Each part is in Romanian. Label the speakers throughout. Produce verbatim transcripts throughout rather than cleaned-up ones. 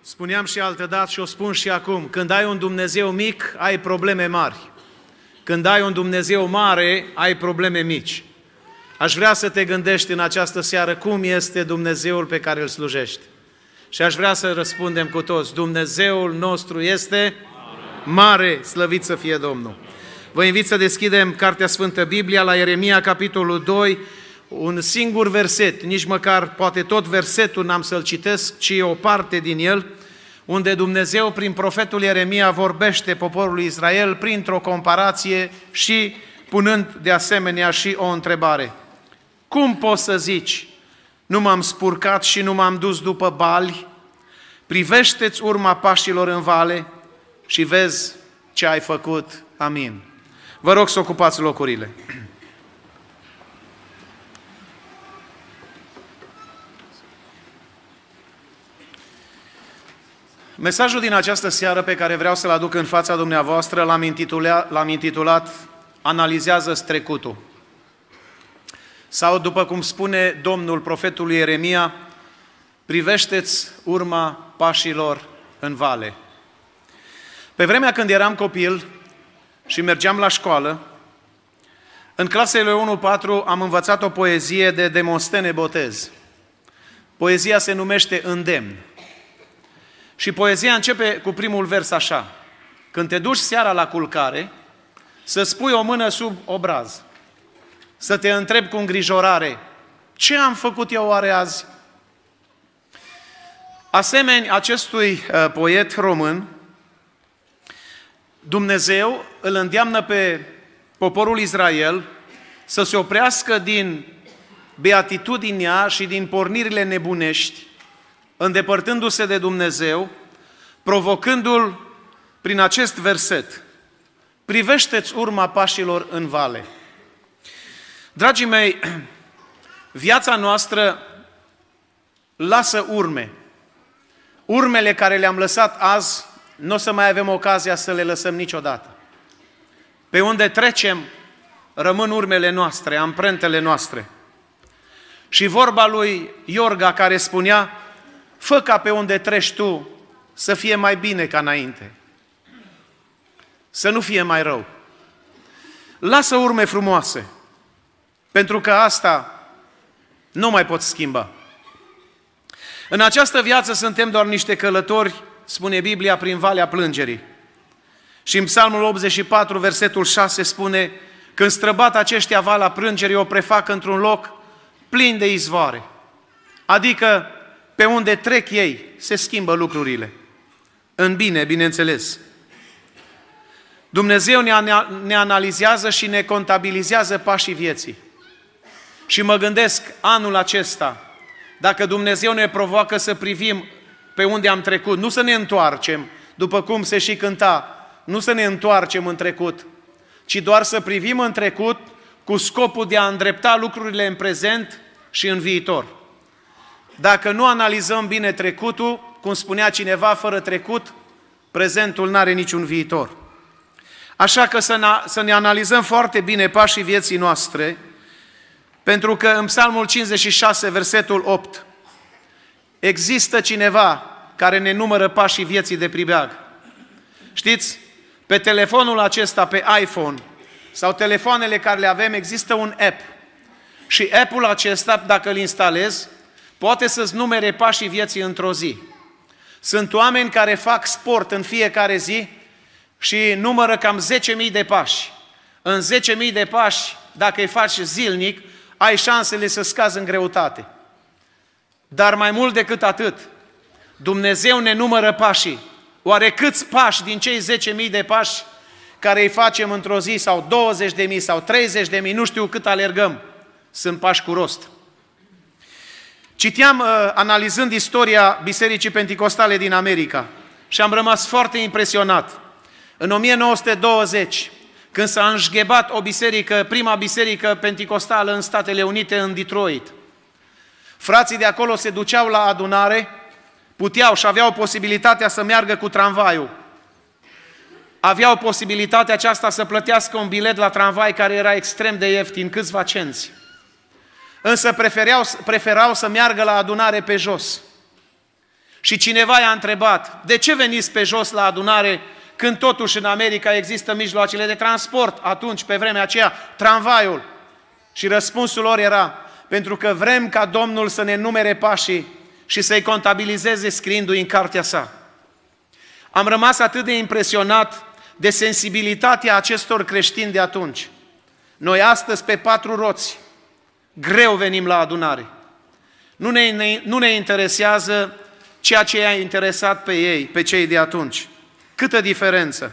Speaker 1: Spuneam și altădată și o spun și acum, când ai un Dumnezeu mic, ai probleme mari. Când ai un Dumnezeu mare, ai probleme mici. Aș vrea să te gândești în această seară cum este Dumnezeul pe care îl slujești. Și aș vrea să răspundem cu toți, Dumnezeul nostru este mare, slăvit să fie Domnul. Vă invit să deschidem Cartea Sfântă Biblia la Ieremia, capitolul doi, un singur verset, nici măcar poate tot versetul n-am să-l citesc, ci o parte din el, unde Dumnezeu prin profetul Ieremia vorbește poporului Israel printr-o comparație și punând de asemenea și o întrebare. Cum poți să zici, nu m-am spurcat și nu m-am dus după bali, privește-ți urma pașilor în vale și vezi ce ai făcut. Amin. Vă rog să ocupați locurile. Mesajul din această seară pe care vreau să-l aduc în fața dumneavoastră l-am intitulat, l-am intitulat Analizează-ți trecutul. Sau, după cum spune Domnul profetului Ieremia, privește-ți urma pașilor în vale. Pe vremea când eram copil și mergeam la școală, în clasele unu patru am învățat o poezie de Demostene Botez. Poezia se numește Îndemn. Și poezia începe cu primul vers așa. Când te duci seara la culcare, să-ți pui o mână sub obraz, să te întrebi cu îngrijorare, ce am făcut eu oare azi? Asemeni acestui uh, poet român, Dumnezeu îl îndeamnă pe poporul Israel să se oprească din beatitudinea și din pornirile nebunești, îndepărtându-se de Dumnezeu, provocându-l prin acest verset. Privește-ți urma pașilor în vale. Dragii mei, viața noastră lasă urme. Urmele care le-am lăsat azi, nu o să mai avem ocazia să le lăsăm niciodată. Pe unde trecem, rămân urmele noastre, amprentele noastre. Și vorba lui Iorga care spunea, fă ca pe unde treci tu să fie mai bine ca înainte. Să nu fie mai rău. Lasă urme frumoase, pentru că asta nu mai poți schimba. În această viață suntem doar niște călători, spune Biblia, prin Valea Plângerii. Și în Psalmul optzeci și patru, versetul șase spune, când străbat aceștia Valea Plângerii, o prefac într-un loc plin de izvoare. Adică pe unde trec ei, se schimbă lucrurile. În bine, bineînțeles. Dumnezeu ne analizează și ne contabilizează pașii vieții. Și mă gândesc, anul acesta, dacă Dumnezeu ne provoacă să privim pe unde am trecut, nu să ne întoarcem, după cum se și cânta, nu să ne întoarcem în trecut, ci doar să privim în trecut cu scopul de a îndrepta lucrurile în prezent și în viitor. Dacă nu analizăm bine trecutul, cum spunea cineva, fără trecut, prezentul n-are niciun viitor. Așa că să ne analizăm foarte bine pașii vieții noastre, pentru că în Psalmul cincizeci și șase, versetul opt, există cineva care ne numără pașii vieții de pribeag. Știți, pe telefonul acesta, pe iPhone, sau telefoanele care le avem, există un app. Și app-ul acesta, dacă îl instalezi, poate să-ți numere pașii vieții într-o zi. Sunt oameni care fac sport în fiecare zi și numără cam zece mii de pași. În zece mii de pași, dacă îi faci zilnic, ai șansele să scazi în greutate. Dar mai mult decât atât, Dumnezeu ne numără pașii. Oare câți pași din cei zece mii de pași care îi facem într-o zi, sau douăzeci de mii, sau treizeci de mii, nu știu cât alergăm, sunt pași cu rost? Citeam, analizând istoria Bisericii Penticostale din America și am rămas foarte impresionat. În o mie nouă sute douăzeci, când s-a înșghebat o biserică, prima biserică penticostală în Statele Unite, în Detroit, frații de acolo se duceau la adunare, puteau și aveau posibilitatea să meargă cu tramvaiul. Aveau posibilitatea aceasta să plătească un bilet la tramvai care era extrem de ieftin, câțiva cenți. Însă preferau, preferau să meargă la adunare pe jos. Și cineva i-a întrebat, de ce veniți pe jos la adunare când totuși în America există mijloacele de transport, atunci, pe vremea aceea, tramvaiul? Și răspunsul lor era, pentru că vrem ca Domnul să ne numere pașii și să-i contabilizeze scriindu-i în cartea sa. Am rămas atât de impresionat de sensibilitatea acestor creștini de atunci. Noi astăzi, pe patru roți, greu venim la adunare. Nu ne, nu ne interesează ceea ce i-a interesat pe ei, pe cei de atunci. Câtă diferență!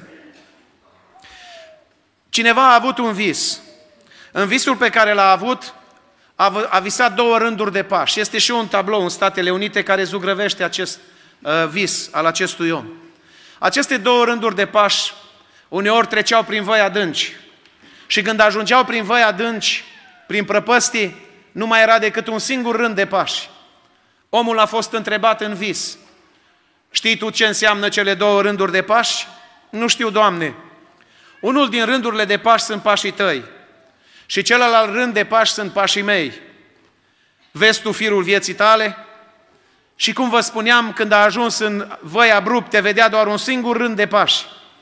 Speaker 1: Cineva a avut un vis. În visul pe care l-a avut, a, a visat două rânduri de pași. Este și un tablou în Statele Unite care zugrăvește acest uh, vis al acestui om. Aceste două rânduri de pași uneori treceau prin văi adânci. Și când ajungeau prin văi adânci, prin prăpăstii, nu mai era decât un singur rând de pași. Omul a fost întrebat în vis, știi tu ce înseamnă cele două rânduri de pași? Nu știu, Doamne. Unul din rândurile de pași sunt pașii tăi și celălalt rând de pași sunt pașii mei. Vezi tu firul vieții tale? Și cum vă spuneam, când a ajuns în văi abrupte, vedea doar un singur rând de pași.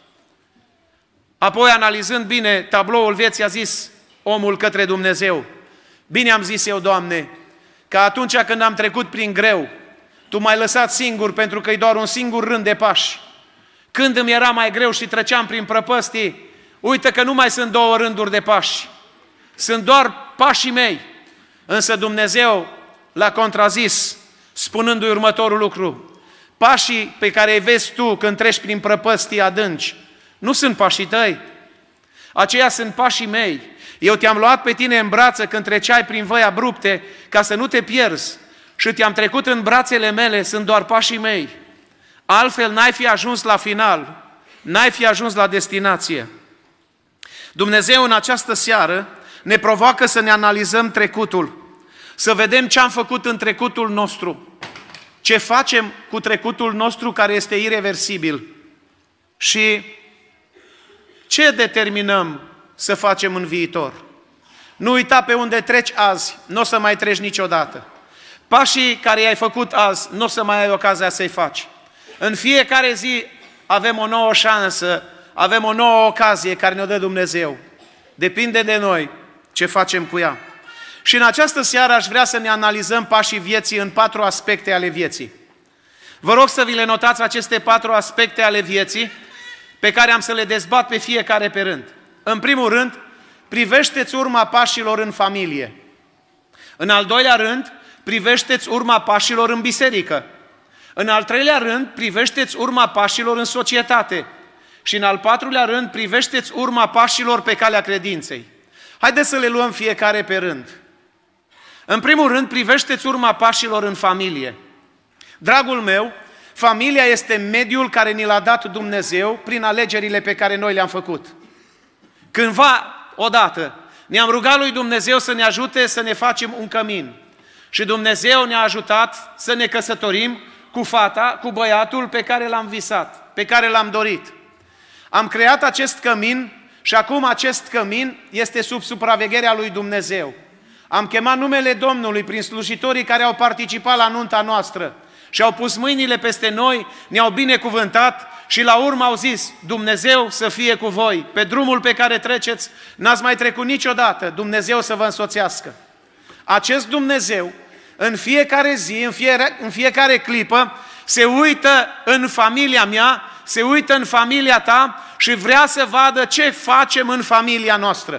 Speaker 1: Apoi, analizând bine tabloul vieții, a zis omul către Dumnezeu, bine am zis eu, Doamne, că atunci când am trecut prin greu, Tu m-ai lăsat singur pentru că e doar un singur rând de pași. Când îmi era mai greu și treceam prin prăpăstii, uite că nu mai sunt două rânduri de pași, sunt doar pașii mei. Însă Dumnezeu l-a contrazis, spunându-i următorul lucru, pașii pe care îi vezi tu când treci prin prăpăstii adânci, nu sunt pașii tăi, aceia sunt pașii mei. Eu te-am luat pe tine în brață când treceai prin văi abrupte ca să nu te pierzi și te-am trecut în brațele mele, sunt doar pașii mei. Altfel n-ai fi ajuns la final, n-ai fi ajuns la destinație. Dumnezeu în această seară ne provoacă să ne analizăm trecutul, să vedem ce am făcut în trecutul nostru, ce facem cu trecutul nostru care este ireversibil și ce determinăm să facem în viitor. Nu uita, pe unde treci azi, nu o să mai treci niciodată. Pașii care i-ai făcut azi, nu o să mai ai ocazia să-i faci. În fiecare zi avem o nouă șansă, avem o nouă ocazie care ne-o dă Dumnezeu. Depinde de noi ce facem cu ea. Și în această seară aș vrea să ne analizăm pașii vieții în patru aspecte ale vieții. Vă rog să vi le notați aceste patru aspecte ale vieții pe care am să le dezbat pe fiecare pe rând. În primul rând, privește-ți urma pașilor în familie. În al doilea rând, privește-ți urma pașilor în biserică. În al treilea rând, privește-ți urma pașilor în societate. Și în al patrulea rând, privește-ți urma pașilor pe calea credinței. Haideți să le luăm fiecare pe rând. În primul rând, privește-ți urma pașilor în familie. Dragul meu, familia este mediul care ni l-a dat Dumnezeu prin alegerile pe care noi le-am făcut. Cândva, odată, ne-am rugat lui Dumnezeu să ne ajute să ne facem un cămin. Și Dumnezeu ne-a ajutat să ne căsătorim cu fata, cu băiatul pe care l-am visat, pe care l-am dorit. Am creat acest cămin și acum acest cămin este sub supravegherea lui Dumnezeu. Am chemat numele Domnului prin slujitorii care au participat la nunta noastră și au pus mâinile peste noi, ne-au binecuvântat și la urmă au zis, Dumnezeu să fie cu voi, pe drumul pe care treceți, n-ați mai trecut niciodată, Dumnezeu să vă însoțească. Acest Dumnezeu, în fiecare zi, în fiecare, în fiecare clipă, se uită în familia mea, se uită în familia ta și vrea să vadă ce facem în familia noastră.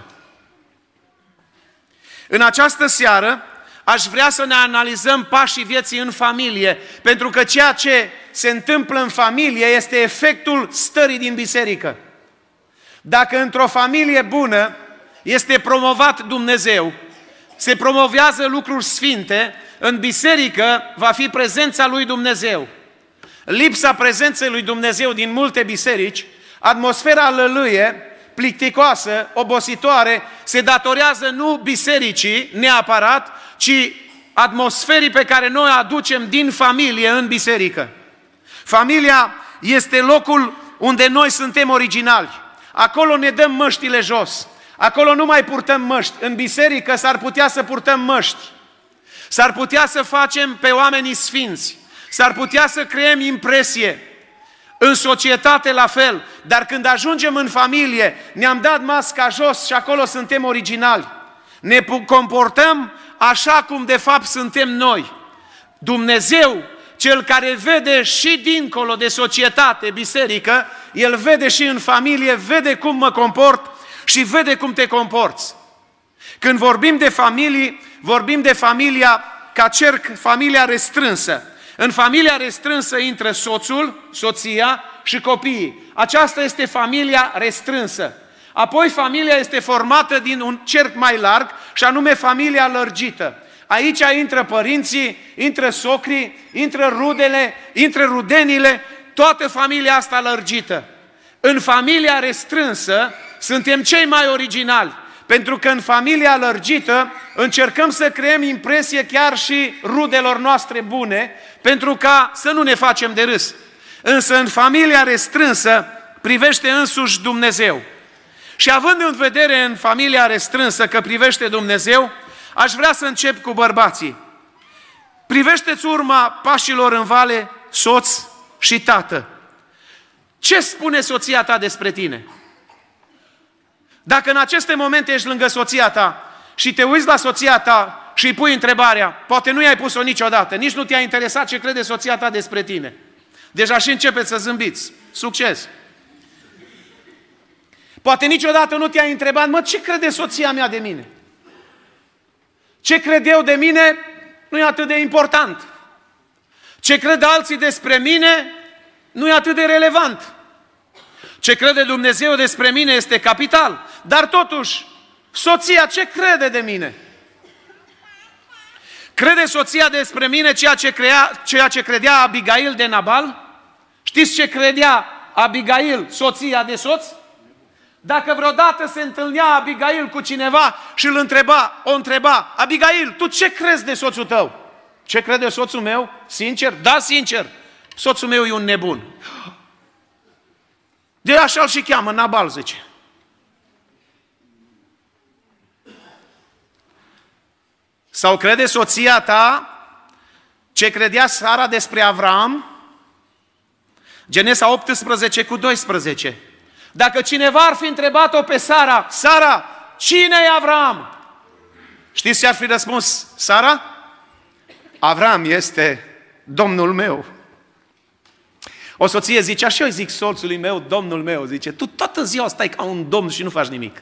Speaker 1: În această seară aș vrea să ne analizăm pașii vieții în familie, pentru că ceea ce se întâmplă în familie este efectul stării din biserică. Dacă într-o familie bună este promovat Dumnezeu, se promovează lucruri sfinte, în biserică va fi prezența lui Dumnezeu. Lipsa prezenței lui Dumnezeu din multe biserici, atmosfera lălâie, plicticoasă, obositoare, se datorează nu bisericii neapărat, ci atmosferii pe care noi o aducem din familie în biserică. Familia este locul unde noi suntem originali. Acolo ne dăm măștile jos. Acolo nu mai purtăm măști. În biserică s-ar putea să purtăm măști. S-ar putea să facem pe oamenii sfinți. S-ar putea să creăm impresie. În societate la fel, dar când ajungem în familie, ne-am dat masca jos și acolo suntem originali. Ne comportăm așa cum de fapt suntem noi. Dumnezeu, Cel care vede și dincolo de societate, biserică, El vede și în familie, vede cum mă comport și vede cum te comporți. Când vorbim de familii, vorbim de familia ca cerc, familia restrânsă. În familia restrânsă intră soțul, soția și copiii. Aceasta este familia restrânsă. Apoi familia este formată din un cerc mai larg și anume familia lărgită. Aici intră părinții, intră socrii, intră rudele, intră rudenile, toată familia asta lărgită. În familia restrânsă suntem cei mai originali, pentru că în familia lărgită încercăm să creăm impresie chiar și rudelor noastre bune, pentru ca să nu ne facem de râs. Însă în familia restrânsă privește însuși Dumnezeu. Și având în vedere în familia restrânsă că privește Dumnezeu, aș vrea să încep cu bărbații. Privește-ți urma pașilor în vale, soț și tată. Ce spune soția ta despre tine? Dacă în aceste momente ești lângă soția ta și te uiți la soția ta și îi pui întrebarea, poate nu i-ai pus-o niciodată, nici nu te-a interesat ce crede soția ta despre tine. Deja și începeți să zâmbiți. Succes! Poate niciodată nu te-ai întrebat, mă, ce crede soția mea de mine? Ce cred eu de mine nu e atât de important. Ce cred alții despre mine nu e atât de relevant. Ce crede Dumnezeu despre mine este capital. Dar totuși, soția ce crede de mine? Crede soția despre mine ceea ce, crea, ceea ce credea Abigail de Nabal? Știți ce credea Abigail, soția de soț? Dacă vreodată se întâlnea Abigail cu cineva și îl întreba, o întreba, Abigail, tu ce crezi de soțul tău? Ce crede soțul meu? Sincer? Da, sincer. Soțul meu e un nebun. De așa îl și cheamă, Nabal, zice. Sau crede soția ta ce credea Sara despre Avram? Genesa optsprezece cu doisprezece. Dacă cineva ar fi întrebat-o pe Sara, Sara, cine e Avram? Știți ce ar fi răspuns Sara? Avram este Domnul meu. O soție zice, așa eu zic soțului meu, Domnul meu, zice, tu toată ziua stai ca un domn și nu faci nimic.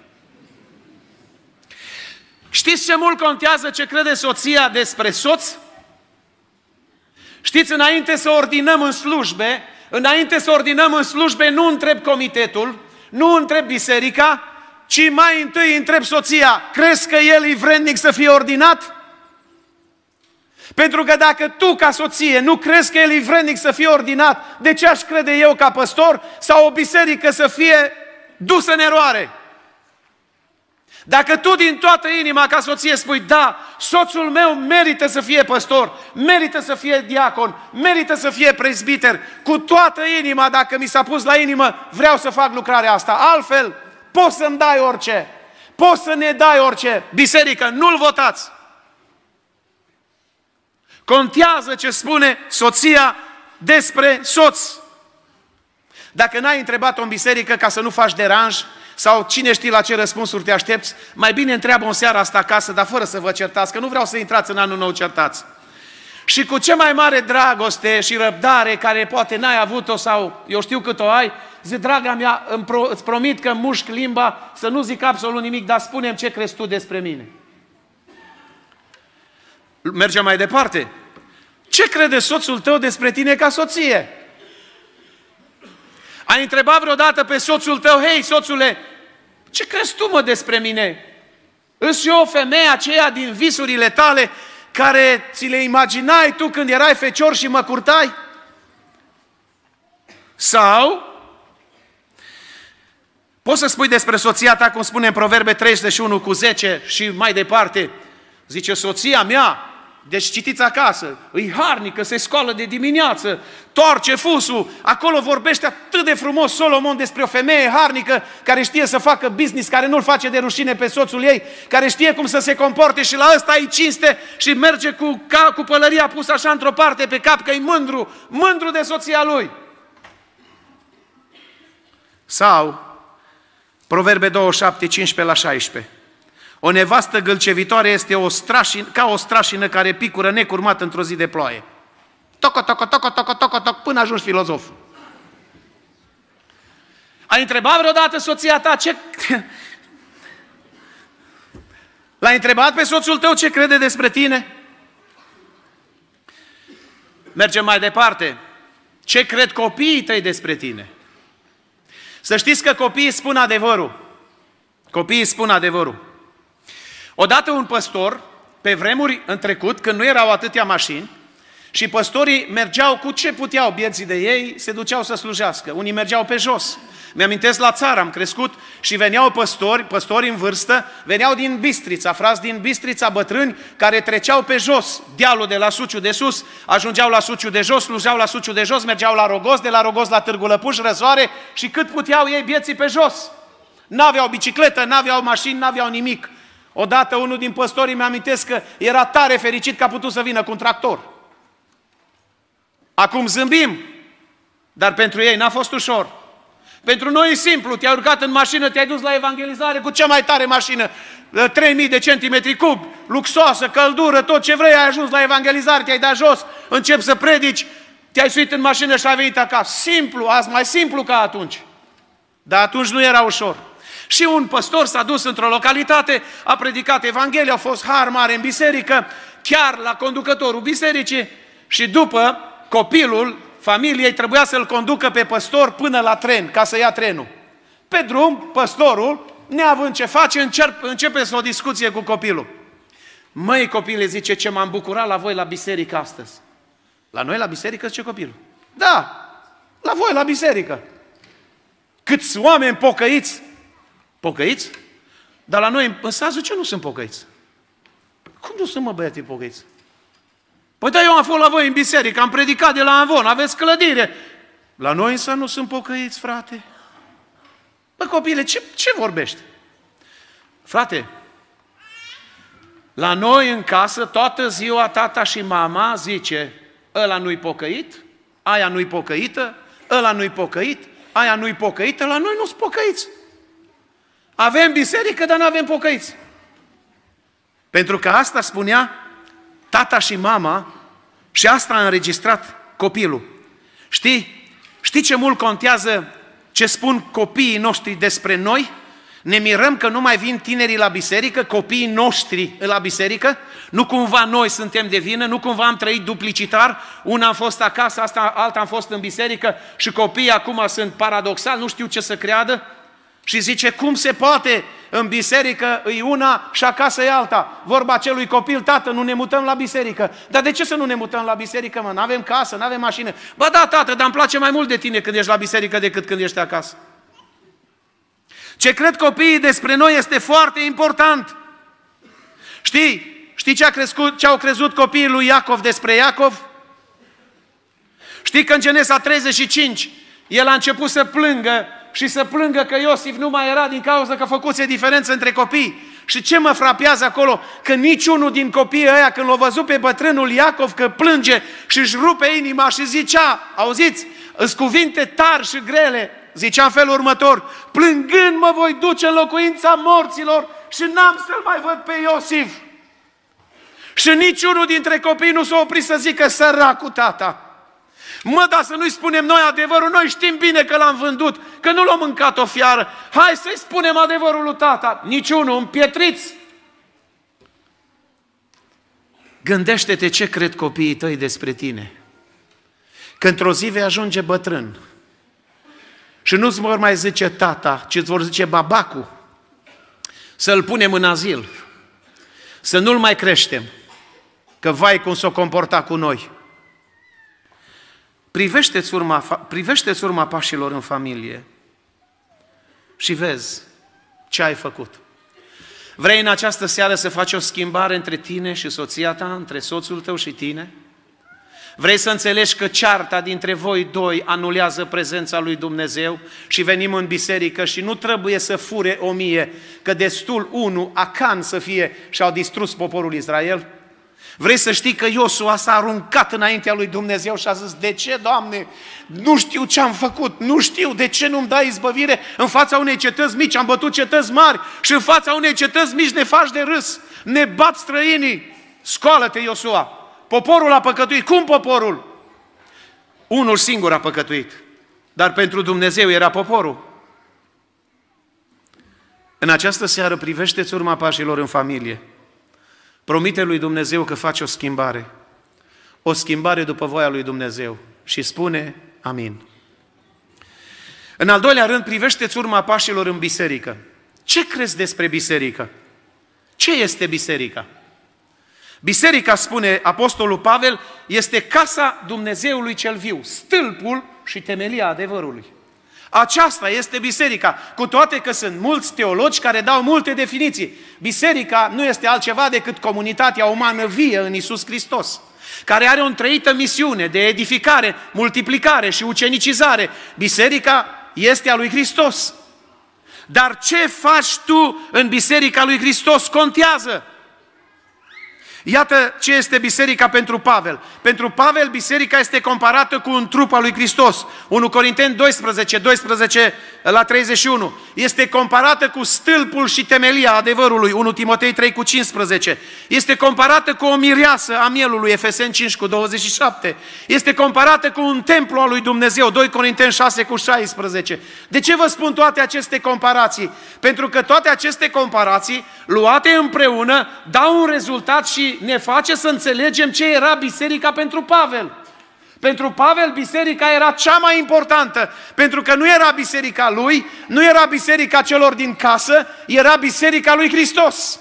Speaker 1: Știți ce mult contează ce crede soția despre soț? Știți, înainte să ordinăm în slujbe, înainte să ordinăm în slujbe, nu întreb comitetul, nu întreb biserica, ci mai întâi întreb soția, crezi că el e vrednic să fie ordinat? Pentru că dacă tu, ca soție, nu crezi că el e vrednic să fie ordinat, de ce aș crede eu ca păstor sau o biserică să fie dusă în eroare? Dacă tu din toată inima ca soție spui, da, soțul meu merită să fie păstor, merită să fie diacon, merită să fie prezbiter, cu toată inima, dacă mi s-a pus la inimă, vreau să fac lucrarea asta. Altfel, poți să-mi dai orice, poți să ne dai orice. Biserică, nu-l votați. Contează ce spune soția despre soț. Dacă n-ai întrebat-o în biserică ca să nu faci deranj, sau cine știe la ce răspunsuri te aștepți, mai bine întreabă-o în seara asta acasă, dar fără să vă certați, că nu vreau să intrați în anul nou certați. Și cu ce mai mare dragoste și răbdare, care poate n-ai avut-o sau eu știu cât o ai, zi, draga mea, îți promit că mușc limba, să nu zic absolut nimic, dar spune-mi ce crezi tu despre mine. Mergem mai departe. Ce crede soțul tău despre tine ca soție? Ai întrebat vreodată pe soțul tău, hei, soțule, ce crezi tu, mă, despre mine? Îți eu o femeie aceea din visurile tale care ți le imaginai tu când erai fecior și mă curtai? Sau poți să spui despre soția ta, cum spune în Proverbe treizeci și unu cu zece și mai departe, zice, soția mea deci citiți acasă, îi harnică, se scoală de dimineață, toarce fusul, acolo vorbește atât de frumos Solomon despre o femeie harnică care știe să facă business, care nu-l face de rușine pe soțul ei, care știe cum să se comporte și la ăsta îi cinste și merge cu, ca, cu pălăria pusă așa într-o parte pe cap, că e mândru, mândru de soția lui. Sau Proverbe douăzeci și șapte, cincisprezece la șaisprezece. O nevastă gâlcevitoare este o strașină, ca o strașină care picură necurmat într-o zi de ploaie. Toco, toco, toco, toco, toco, toco, până ajungi filozof. Ai întrebat vreodată soția ta ce... L-ai întrebat pe soțul tău ce crede despre tine? Mergem mai departe. Ce cred copiii tăi despre tine? Să știți că copiii spun adevărul. Copiii spun adevărul. Odată un păstor, pe vremuri în trecut, când nu erau atâtea mașini, și păstorii mergeau cu ce puteau, bieții de ei, se duceau să slujească. Unii mergeau pe jos. Mi-amintesc la țară, am crescut și veneau păstori, păstori în vârstă, veneau din Bistrița, frați din Bistrița, bătrâni, care treceau pe jos, dealul de la Suciu de sus, ajungeau la Suciu de jos, slujeau la Suciu de jos, mergeau la Rogos, de la Rogos la Târgu Lăpuș, Răzoare și cât puteau ei bieții pe jos. N-aveau bicicletă, n-aveau mașini, n-aveau nimic. Odată unul din păstorii mi-amintesc că era tare fericit că a putut să vină cu un tractor. Acum zâmbim, dar pentru ei n-a fost ușor. Pentru noi e simplu, te-ai urcat în mașină, te-ai dus la evangelizare cu cea mai tare mașină, trei mii de centimetri cub, luxoasă, căldură, tot ce vrei, ai ajuns la evangelizare, te-ai dat jos, începi să predici, te-ai suit în mașină și ai venit acasă. Simplu, azi mai simplu ca atunci. Dar atunci nu era ușor. Și un păstor s-a dus într-o localitate, a predicat Evanghelia, a fost har mare în biserică, chiar la conducătorul bisericii și după copilul familiei trebuia să-l conducă pe păstor până la tren, ca să ia trenul. Pe drum, păstorul, neavând ce face, începe să o discuție cu copilul. Măi, copile, zice, ce m-am bucurat la voi la biserică astăzi. La noi la biserică, zice copilul. Da, la voi la biserică. Câți oameni pocăiți. Pocăiți? Dar la noi în sat, zice, nu sunt pocăiți. Cum nu sunt, mă, băiatii pocăiți? Păi da, eu am fost la voi în biserică, am predicat de la Amvon, aveți clădire. La noi însă nu sunt pocăiți, frate. Bă, copile, ce, ce vorbești? Frate, la noi în casă, toată ziua, tata și mama zice, ăla nu-i pocăit, aia nu-i pocăită, ăla nu-i pocăit, aia nu-i pocăită, la noi nu sunt pocăiți. Avem biserică, dar nu avem pocăiți. Pentru că asta spunea tata și mama și asta a înregistrat copilul. Știi? Știi ce mult contează ce spun copiii noștri despre noi? Ne mirăm că nu mai vin tinerii la biserică, copiii noștri la biserică, nu cumva noi suntem de vină, nu cumva am trăit duplicitar, una am fost acasă, asta, alta am fost în biserică și copiii acum sunt paradoxali, nu știu ce să creadă. Și zice, cum se poate, în biserică e una și acasă e alta. Vorba acelui copil, tată, nu ne mutăm la biserică. Dar de ce să nu ne mutăm la biserică, mă? N-avem casă, n-avem mașină. Bă, da, tată, dar îmi place mai mult de tine când ești la biserică decât când ești acasă. Ce cred copiii despre noi este foarte important. Știi? Știi ce, a crescut, ce au crezut copiii lui Iacov despre Iacov? Știi că în Genesa treizeci și cinci el a început să plângă și să plângă că Iosif nu mai era din cauza că făcuse diferență între copii. Și ce mă frapează acolo? Că niciunul din copiii ăia, când l-a văzut pe bătrânul Iacov că plânge și își rupe inima și zicea, auziți, îs cuvinte tari și grele, zicea în felul următor, plângând mă voi duce în locuința morților și n-am să-l mai văd pe Iosif. Și niciunul dintre copii nu s-a oprit să zică, săracul tata. Mă, dar să nu-i spunem noi adevărul, noi știm bine că l-am vândut, că nu l-a mâncat o fiară. Hai să-i spunem adevărul lui tata. Niciunul, împietriți. Gândește-te ce cred copiii tăi despre tine. Că într-o zi vei ajunge bătrân și nu-ți vor mai zice tata, ci îți vor zice babacu, să-l punem în azil, să nu-l mai creștem, că vai cum s-o comporta cu noi. Privește-ți urma, privește-ți urma pașilor în familie și vezi ce ai făcut. Vrei în această seară să faci o schimbare între tine și soția ta, între soțul tău și tine? Vrei să înțelegi că cearta dintre voi doi anulează prezența lui Dumnezeu și venim în biserică și nu trebuie să fure o mie, că destul unu, Acan să fie și au distrus poporul Israel? Vrei să știi că Iosua s-a aruncat înaintea lui Dumnezeu și a zis, de ce, Doamne, nu știu ce am făcut, nu știu de ce nu-mi dai izbăvire în fața unei cetăți mici, am bătut cetăți mari și în fața unei cetăți mici ne faci de râs, ne bat străinii. Scoală-te, Iosua, poporul a păcătuit. Cum poporul? Unul singur a păcătuit, dar pentru Dumnezeu era poporul. În această seară privește-ți urma pașilor în familie. Promite lui Dumnezeu că face o schimbare, o schimbare după voia lui Dumnezeu și spune amin. În al doilea rând, privește-ți urma pașilor în biserică. Ce crezi despre biserică? Ce este biserica? Biserica, spune Apostolul Pavel, este casa Dumnezeului cel viu, stâlpul și temelia adevărului. Aceasta este biserica, cu toate că sunt mulți teologi care dau multe definiții. Biserica nu este altceva decât comunitatea umană vie în Iisus Hristos, care are o întreită misiune de edificare, multiplicare și ucenicizare. Biserica este a lui Hristos. Dar ce faci tu în biserica lui Hristos contează. Iată ce este biserica pentru Pavel. Pentru Pavel, biserica este comparată cu un trup al lui Hristos. unu Corinteni doisprezece, doisprezece la treizeci și unu. Este comparată cu stâlpul și temelia adevărului. unu Timotei trei cu cincisprezece. Este comparată cu o mireasă a mielului. Efeseni cinci cu douăzeci și șapte. Este comparată cu un templu al lui Dumnezeu. doi Corinteni șase cu șaisprezece. De ce vă spun toate aceste comparații? Pentru că toate aceste comparații, luate împreună, dau un rezultat și ne face să înțelegem ce era biserica pentru Pavel. Pentru Pavel, biserica era cea mai importantă, pentru că nu era biserica lui, nu era biserica celor din casă, era biserica lui Hristos.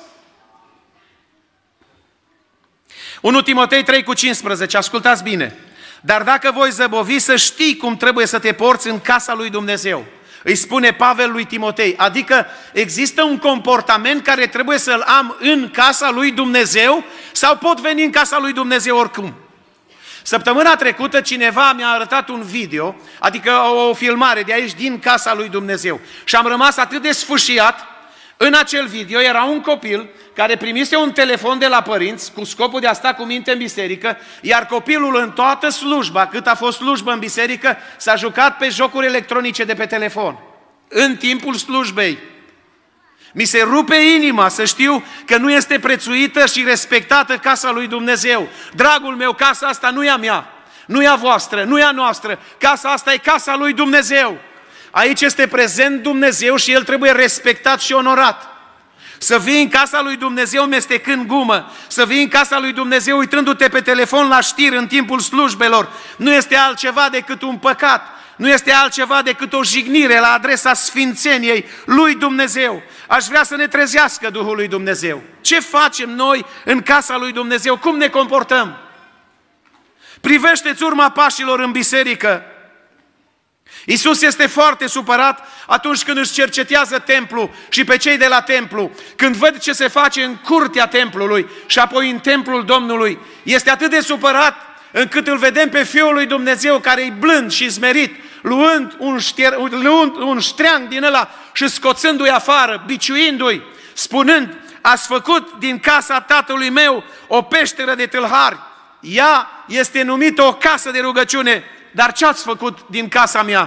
Speaker 1: unu Timotei trei cu cincisprezece, ascultați bine. Dar dacă voi zăbovi, să știi cum trebuie să te porți în casa lui Dumnezeu. Îi spune Pavel lui Timotei, adică există un comportament care trebuie să-l am în casa lui Dumnezeu sau pot veni în casa lui Dumnezeu oricum? Săptămâna trecută cineva mi-a arătat un video, adică o filmare de aici din casa lui Dumnezeu și am rămas atât de sfâșiat. În acel video era un copil care primise un telefon de la părinți cu scopul de a sta cu minte în biserică, iar copilul în toată slujba, cât a fost slujbă în biserică, s-a jucat pe jocuri electronice de pe telefon. În timpul slujbei. Mi se rupe inima să știu că nu este prețuită și respectată casa lui Dumnezeu. Dragul meu, casa asta nu e a mea, nu e a voastră, nu e a noastră. Casa asta e casa lui Dumnezeu. Aici este prezent Dumnezeu și El trebuie respectat și onorat. Să vii în casa lui Dumnezeu mestecând gumă, să vii în casa lui Dumnezeu uitându-te pe telefon la știri în timpul slujbelor, nu este altceva decât un păcat, nu este altceva decât o jignire la adresa sfințeniei lui Dumnezeu. Aș vrea să ne trezească Duhul lui Dumnezeu. Ce facem noi în casa lui Dumnezeu? Cum ne comportăm? Privește-ți urma pașilor în biserică. Iisus este foarte supărat atunci când își cercetează templul și pe cei de la templu. Când văd ce se face în curtea templului și apoi în templul Domnului, este atât de supărat încât îl vedem pe Fiul lui Dumnezeu care e blând și smerit, luând un, știer, luând un ștreang din ăla și scoțându-i afară, biciuindu-i, spunând, ați făcut din casa tatălui meu o peșteră de tâlhari. Ea este numită o casă de rugăciune. Dar ce ați făcut din casa mea?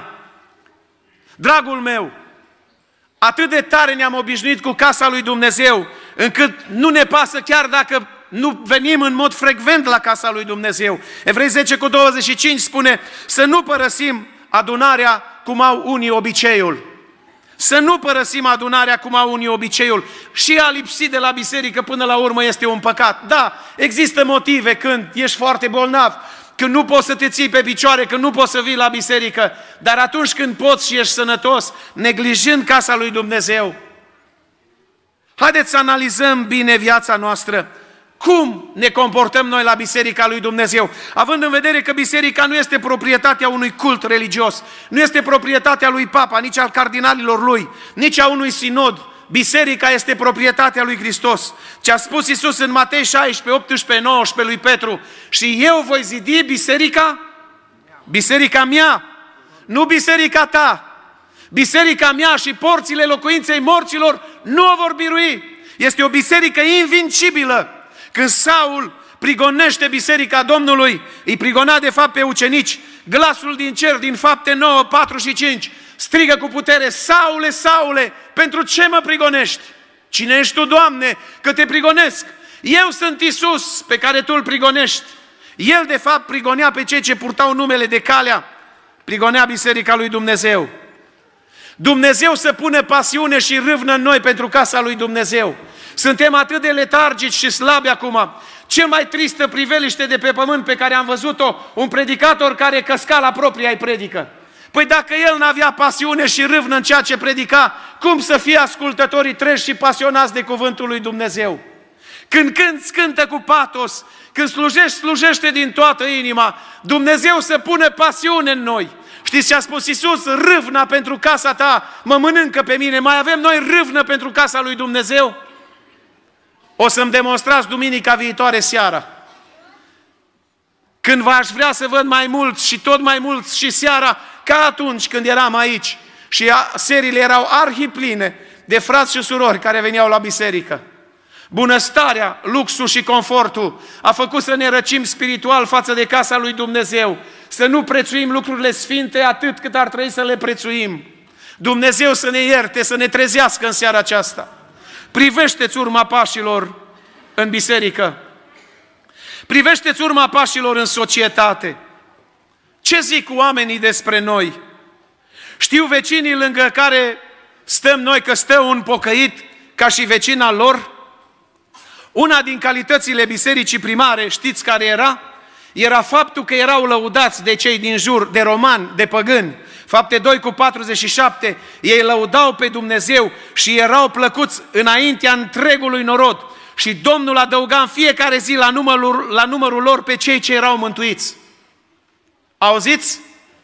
Speaker 1: Dragul meu, atât de tare ne-am obișnuit cu casa lui Dumnezeu, încât nu ne pasă chiar dacă nu venim în mod frecvent la casa lui Dumnezeu. Evrei zece cu douăzeci și cinci spune să nu părăsim adunarea cum au unii obiceiul. Să nu părăsim adunarea cum au unii obiceiul. Și a lipsi de la biserică până la urmă este un păcat. Da, există motive când ești foarte bolnav, când nu poți să te ții pe picioare, când nu poți să vii la biserică, dar atunci când poți și ești sănătos, neglijând casa lui Dumnezeu. Haideți să analizăm bine viața noastră. Cum ne comportăm noi la biserica lui Dumnezeu? Având în vedere că biserica nu este proprietatea unui cult religios, nu este proprietatea lui Papa, nici al cardinalilor lui, nici a unui sinod biserica este proprietatea lui Hristos. Ce a spus Iisus în Matei șaisprezece, optsprezece, nouăsprezece lui Petru, și eu voi zidi biserica, biserica mea, nu biserica ta. Biserica mea și porțile locuinței morților nu o vor birui. Este o biserică invincibilă. Când Saul prigonește biserica Domnului, îi prigona de fapt pe ucenici, glasul din cer, din Fapte nouă, patru și cinci, strigă cu putere: Saule, Saule, pentru ce mă prigonești? Cine ești tu, Doamne, că te prigonesc? Eu sunt Iisus pe care tu îl prigonești. El de fapt prigonea pe cei ce purtau numele de Calea, prigonea biserica lui Dumnezeu. Dumnezeu să pune pasiune și râvnă în noi pentru casa lui Dumnezeu. Suntem atât de letargici și slabi acum. Cel mai tristă priveliște de pe pământ pe care am văzut-o, un predicator care căsca la propria-i predică. Păi dacă el n-avea pasiune și râvnă în ceea ce predica, cum să fie ascultătorii treji și pasionați de cuvântul lui Dumnezeu? Când cânți, cântă cu patos, când slujești, slujește din toată inima. Dumnezeu să pună pasiune în noi. Știți ce a spus Iisus? Râvna pentru casa ta mă mănâncă pe mine. Mai avem noi râvnă pentru casa lui Dumnezeu? O să-mi demonstrați duminica viitoare seara. Când v-aș vrea să văd mai mulți și tot mai mulți și seara, ca atunci când eram aici și serile erau arhipline de frați și surori care veneau la biserică. Bunăstarea, luxul și confortul a făcut să ne răcim spiritual față de casa lui Dumnezeu, să nu prețuim lucrurile sfinte atât cât ar trebui să le prețuim. Dumnezeu să ne ierte, să ne trezească în seara aceasta. Privește-ți urma pașilor în biserică. Privește-ți urma pașilor în societate. Ce zic oamenii despre noi? Știu vecinii lângă care stăm noi că stă un pocăit ca și vecina lor? Una din calitățile bisericii primare, știți care era? Era faptul că erau lăudați de cei din jur, de romani, de păgâni. Fapte doi cu patruzeci și șapte, ei lăudau pe Dumnezeu și erau plăcuți înaintea întregului norod. Și Domnul adăuga în fiecare zi la numărul, la numărul lor pe cei ce erau mântuiți. Auziți?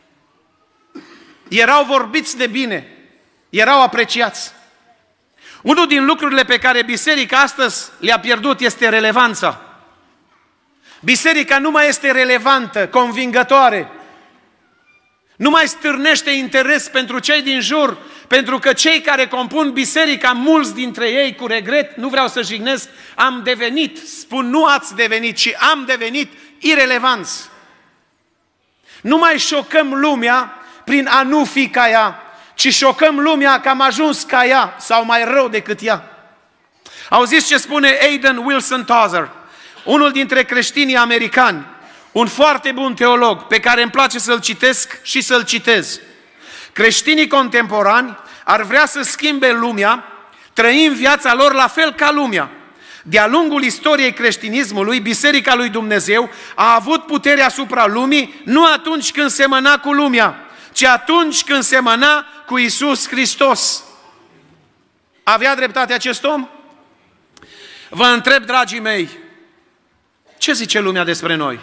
Speaker 1: Erau vorbiți de bine, erau apreciați. Unul din lucrurile pe care biserica astăzi le-a pierdut este relevanța. Biserica nu mai este relevantă, convingătoare. Nu mai stârnește interes pentru cei din jur, pentru că cei care compun biserica, mulți dintre ei, cu regret, nu vreau să jignesc, am devenit, spun nu ați devenit, ci am devenit irelevanți. Nu mai șocăm lumea prin a nu fi ca ea, ci șocăm lumea că am ajuns ca ea sau mai rău decât ea. Auziți ce spune Aidan Wilson Tozer, unul dintre creștinii americani, un foarte bun teolog pe care îmi place să-l citesc și să-l citez. Creștinii contemporani ar vrea să schimbe lumea, trăind viața lor la fel ca lumea. De-a lungul istoriei creștinismului, Biserica lui Dumnezeu a avut putere asupra lumii nu atunci când semăna cu lumea, ci atunci când semăna cu Iisus Hristos. Avea dreptate acest om? Vă întreb, dragii mei, ce zice lumea despre noi?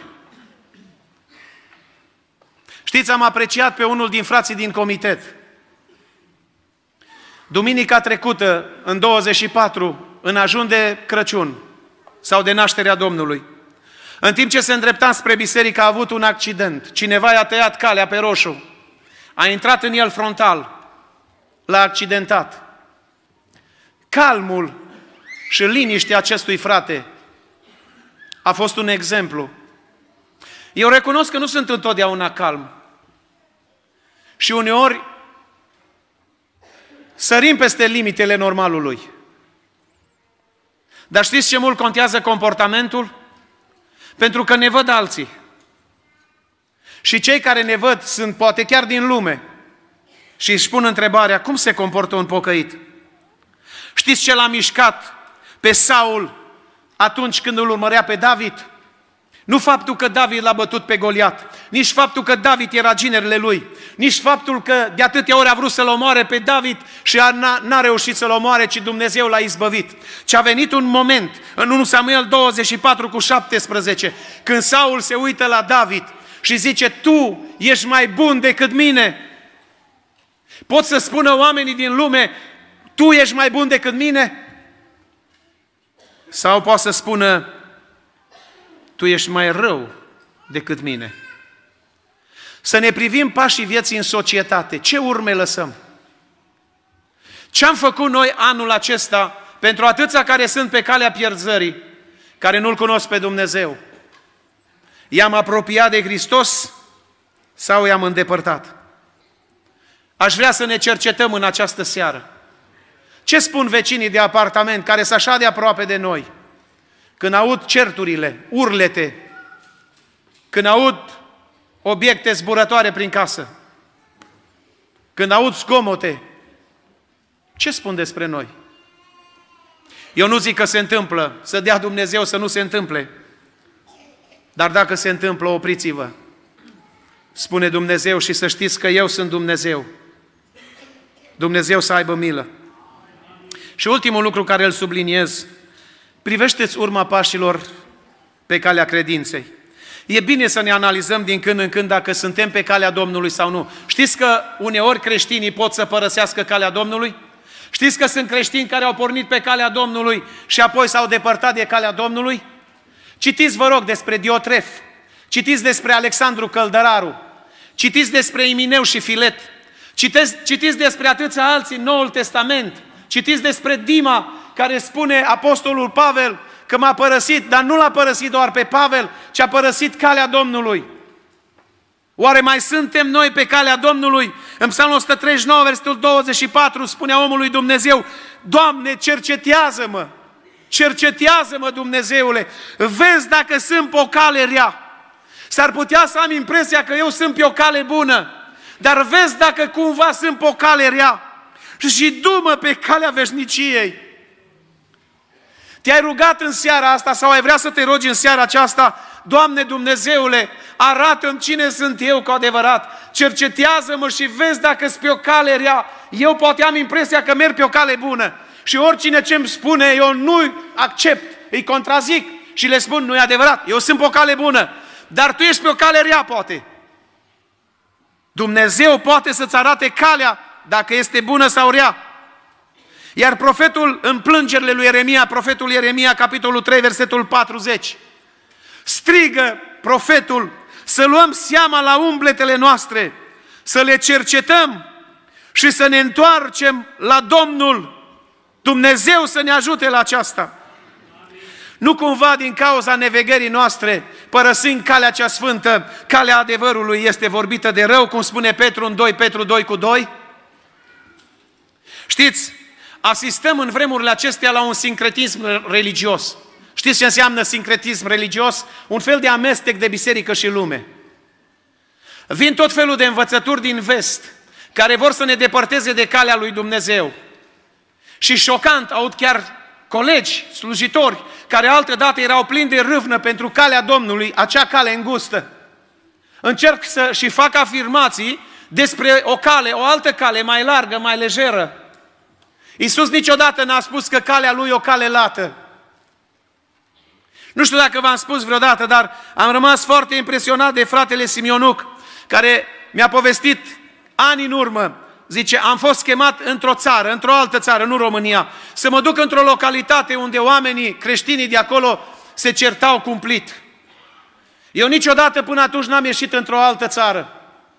Speaker 1: Știți, am apreciat pe unul din frații din comitet. Duminica trecută, în douăzeci și patru, în ajun de Crăciun sau de nașterea Domnului, în timp ce se îndrepta spre biserică, a avut un accident. Cineva i-a tăiat calea pe roșu. A intrat în el frontal. L-a accidentat. Calmul și liniștea acestui frate a fost un exemplu. Eu recunosc că nu sunt întotdeauna calm. Și uneori sărim peste limitele normalului. Dar știți ce mult contează comportamentul? Pentru că ne văd alții. Și cei care ne văd sunt poate chiar din lume. Și își pun întrebarea, cum se comportă un pocăit? Știți ce l-a mișcat pe Saul atunci când îl urmărea pe David? Nu faptul că David l-a bătut pe Goliat, nici faptul că David era ginerele lui, nici faptul că de atâtea ori a vrut să-l omoare pe David și n-a, n-a reușit să-l omoare, ci Dumnezeu l-a izbăvit. Ci a venit un moment, în unu Samuel douăzeci și patru cu șaptesprezece, când Saul se uită la David și zice, tu ești mai bun decât mine. Pot să spună oamenii din lume, tu ești mai bun decât mine? Sau poate să spună, tu ești mai rău decât mine. Să ne privim pașii vieții în societate. Ce urme lăsăm? Ce am făcut noi anul acesta pentru atâția care sunt pe calea pierzării, care nu-L cunosc pe Dumnezeu? I-am apropiat de Hristos sau i-am îndepărtat? Aș vrea să ne cercetăm în această seară. Ce spun vecinii de apartament care sunt așa de aproape de noi? Când aud certurile, urlete, când aud obiecte zburătoare prin casă, când aud zgomote, ce spun despre noi? Eu nu zic că se întâmplă, să dea Dumnezeu să nu se întâmple, dar dacă se întâmplă, opriți-vă. Spune Dumnezeu și să știți că eu sunt Dumnezeu. Dumnezeu să aibă milă. Și ultimul lucru care îl subliniez, privește-ți urma pașilor pe calea credinței. E bine să ne analizăm din când în când dacă suntem pe calea Domnului sau nu. Știți că uneori creștinii pot să părăsească calea Domnului? Știți că sunt creștini care au pornit pe calea Domnului și apoi s-au depărtat de calea Domnului? Citiți, vă rog, despre Diotref, citiți despre Alexandru Căldăraru, citiți despre Imineu și Filet, citiți, citiți despre atâția alții în Noul Testament, citiți despre Dima, care spune apostolul Pavel că m-a părăsit, dar nu l-a părăsit doar pe Pavel, ci a părăsit calea Domnului. Oare mai suntem noi pe calea Domnului? În Psalmul o sută treizeci și nouă, versetul douăzeci și patru, spunea omul lui Dumnezeu, Doamne, cercetează-mă, cercetează-mă, Dumnezeule, vezi dacă sunt pe o cale rea. S-ar putea să am impresia că eu sunt pe o cale bună, dar vezi dacă cumva sunt pe o cale rea și du-mă pe calea veșniciei. Te-ai rugat în seara asta sau ai vrea să te rogi în seara aceasta, Doamne Dumnezeule, arată-mi cine sunt eu cu adevărat, cercetează-mă și vezi dacă sunt pe o cale rea. Eu poate am impresia că merg pe o cale bună și oricine ce îmi spune, eu nu accept, îi contrazic și le spun, nu e adevărat, eu sunt pe o cale bună, dar tu ești pe o cale rea, poate. Dumnezeu poate să-ți arate calea dacă este bună sau rea. Iar profetul, în plângerile lui Ieremia, profetul Ieremia, capitolul trei, versetul patruzeci, strigă profetul să luăm seama la umbletele noastre, să le cercetăm și să ne întoarcem la Domnul. Dumnezeu să ne ajute la aceasta. Nu cumva din cauza nevegării noastre, părăsind calea cea sfântă, calea adevărului este vorbită de rău, cum spune Petru în doi Petru doi cu doi? Știți, asistăm în vremurile acestea la un sincretism religios. Știți ce înseamnă sincretism religios? Un fel de amestec de biserică și lume. Vin tot felul de învățături din vest, care vor să ne depărteze de calea lui Dumnezeu. Și șocant, aud chiar colegi, slujitori, care altădată erau plini de râvnă pentru calea Domnului, acea cale îngustă. Încerc să și fac afirmații despre o cale, o altă cale mai largă, mai lejeră. Iisus niciodată n-a spus că calea Lui e o cale lată. Nu știu dacă v-am spus vreodată, dar am rămas foarte impresionat de fratele Simionuc, care mi-a povestit ani în urmă. Zice, am fost chemat într-o țară, într-o altă țară, nu România, să mă duc într-o localitate unde oamenii, creștinii de acolo, se certau cumplit. Eu niciodată până atunci n-am ieșit într-o altă țară.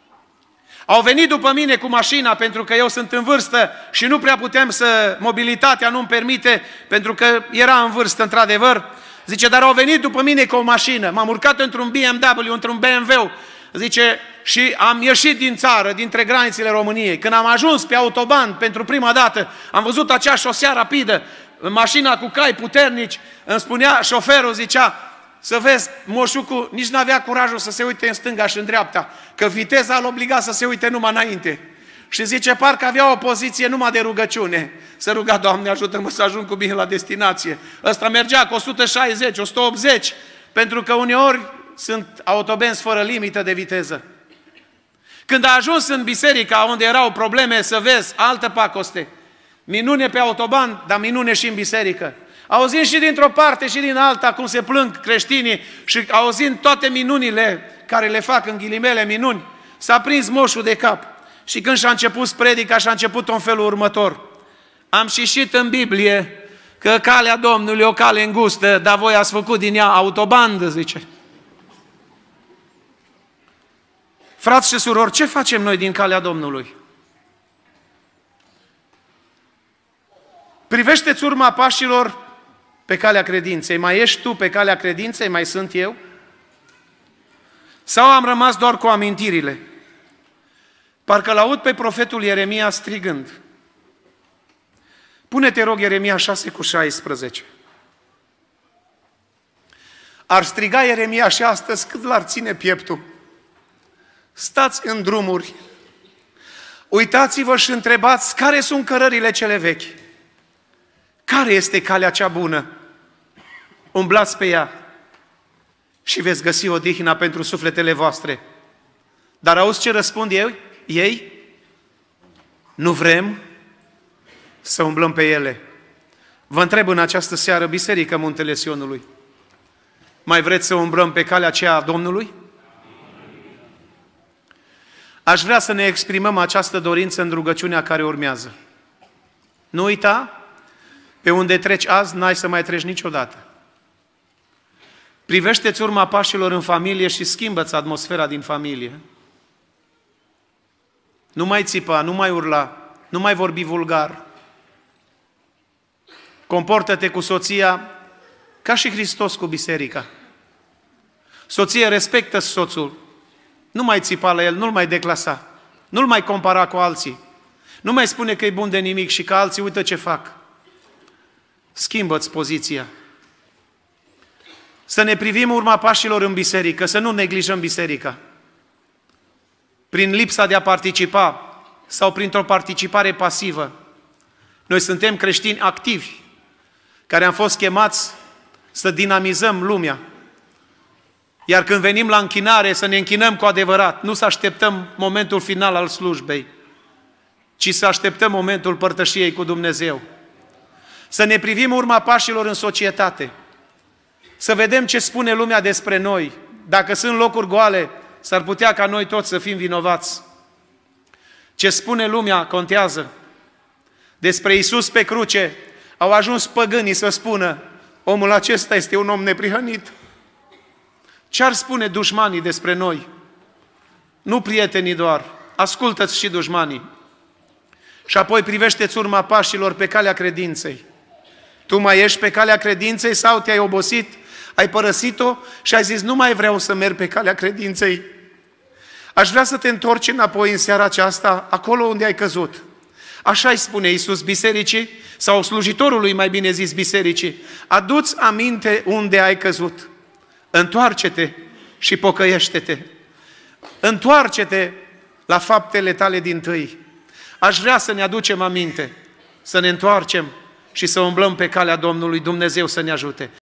Speaker 1: Au venit după mine cu mașina, pentru că eu sunt în vârstă și nu prea putem să, mobilitatea nu-mi permite, pentru că era în vârstă, într-adevăr. Zice, dar au venit după mine cu o mașină, m-am urcat într-un B M W, într-un B M W, zice, și am ieșit din țară, dintre granițele României. Când am ajuns pe autoban pentru prima dată, am văzut acea șosea rapidă, mașina cu cai puternici, îmi spunea șoferul, zicea, să vezi, moșucul nici n-avea curajul să se uite în stânga și în dreapta, că viteza îl obliga să se uite numai înainte. Și zice, parcă avea o poziție numai de rugăciune. Să ruga, Doamne, ajută-mă să ajung cu bine la destinație. Ăsta mergea cu o sută șaizeci, o sută optzeci, pentru că uneori sunt autobenzi fără limită de viteză. Când a ajuns în biserica unde erau probleme, să vezi, altă pacoste. Minune pe autoban, dar minune și în biserică. Auzind și dintr-o parte și din alta cum se plâng creștinii și auzind toate minunile care le fac în ghilimele minuni, s-a prins moșul de cap. Și când și-a început predica, și-a început în felul următor. Am citit în Biblie că calea Domnului e o cale îngustă, dar voi ați făcut din ea autobandă, zice. Frați și surori, ce facem noi din calea Domnului? Privește-ți urma pașilor pe calea credinței. Mai ești tu pe calea credinței? Mai sunt eu? Sau am rămas doar cu amintirile? Parcă l-aud pe profetul Ieremia strigând. Pune-te, rog, Ieremia șase cu șaisprezece. Ar striga Ieremia și astăzi cât l-ar ține pieptul. Stați în drumuri, uitați-vă și întrebați care sunt cărările cele vechi. Care este calea cea bună? Umblați pe ea și veți găsi odihna pentru sufletele voastre. Dar auzi ce răspund eu? Ei? Nu vrem să umblăm pe ele. Vă întreb în această seară, Biserică Muntele Sionului, mai vreți să umblăm pe calea aceea a Domnului? Aș vrea să ne exprimăm această dorință în rugăciunea care urmează. Nu uita, pe unde treci azi, n-ai să mai treci niciodată. Privește-ți urma pașilor în familie și schimbă-ți atmosfera din familie. Nu mai țipa, nu mai urla, nu mai vorbi vulgar. Comportă-te cu soția ca și Hristos cu biserica. Soție, respectă soțul. Nu mai țipa la el, nu-l mai declasa. Nu-l mai compara cu alții. Nu mai spune că e bun de nimic și că alții uită ce fac. Schimbă-ți poziția. Să ne privim urma pașilor în biserică, să nu neglijăm biserica. Prin lipsa de a participa sau printr-o participare pasivă. Noi suntem creștini activi, care am fost chemați să dinamizăm lumea. Iar când venim la închinare, să ne închinăm cu adevărat, nu să așteptăm momentul final al slujbei, ci să așteptăm momentul părtășiei cu Dumnezeu. Să ne privim urma pașilor în societate, să vedem ce spune lumea despre noi. Dacă sunt locuri goale, s-ar putea ca noi toți să fim vinovați. Ce spune lumea contează. Despre Iisus pe cruce au ajuns păgânii să spună: omul acesta este un om neprihănit. Ce-ar spune dușmanii despre noi? Nu prietenii doar, ascultă-ți și dușmanii. Și apoi privește-ți urma pașilor pe calea credinței. Tu mai ești pe calea credinței sau te-ai obosit, ai părăsit-o și ai zis: nu mai vreau să merg pe calea credinței. Aș vrea să te întorci înapoi în seara aceasta, acolo unde ai căzut. Așa îi spune Iisus bisericii, sau slujitorului, mai bine zis, bisericii: adu-ți aminte unde ai căzut. Întoarce-te și pocăiește-te. Întoarce-te la faptele tale dintâi. Aș vrea să ne aducem aminte, să ne întoarcem și să umblăm pe calea Domnului. Dumnezeu să ne ajute.